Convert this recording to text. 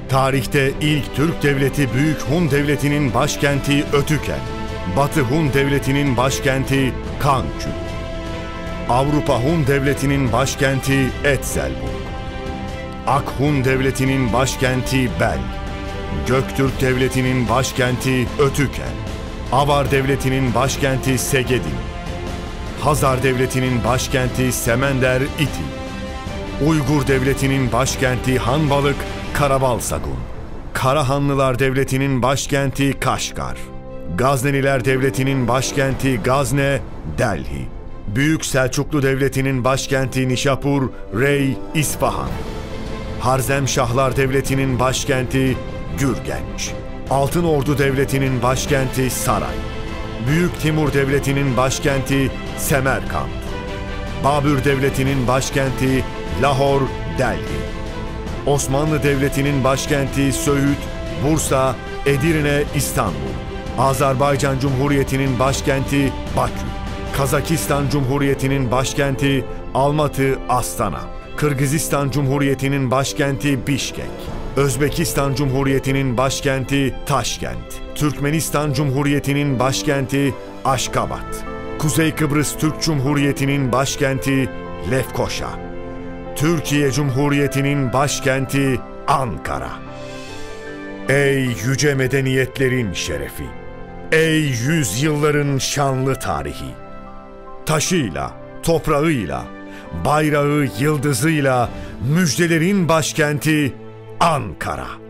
Tarihte ilk Türk devleti Büyük Hun Devleti'nin başkenti Ötüken, Batı Hun Devleti'nin başkenti Kankü, Avrupa Hun Devleti'nin başkenti Etzelburg, Ak Hun Devleti'nin başkenti Bel, Göktürk Devleti'nin başkenti Ötüken, Avar Devleti'nin başkenti Segedin, Hazar Devleti'nin başkenti Semender İtil, Uygur Devleti'nin başkenti Hanbalık Karabalsagun, Karahanlılar Devleti'nin başkenti Kaşgar, Gazneliler Devleti'nin başkenti Gazne, Delhi, Büyük Selçuklu Devleti'nin başkenti Nişapur, Rey, İsfahan, Harzemşahlar Devleti'nin başkenti Gürgenç, Altın Ordu Devleti'nin başkenti Saray, Büyük Timur Devleti'nin başkenti Semerkant, Babür Devleti'nin başkenti Lahor, Delhi, Osmanlı Devleti'nin başkenti Söğüt, Bursa, Edirne, İstanbul, Azerbaycan Cumhuriyeti'nin başkenti Bakü, Kazakistan Cumhuriyeti'nin başkenti Almatı, Astana, Kırgızistan Cumhuriyeti'nin başkenti Bişkek, Özbekistan Cumhuriyeti'nin başkenti Taşkent, Türkmenistan Cumhuriyeti'nin başkenti Aşkabat, Kuzey Kıbrıs Türk Cumhuriyeti'nin başkenti Lefkoşa, Türkiye Cumhuriyeti'nin başkenti Ankara. Ey yüce medeniyetlerin şerefi! Ey yüzyılların şanlı tarihi! Taşıyla, toprağıyla, bayrağı, yıldızıyla müjdelerin başkenti Ankara.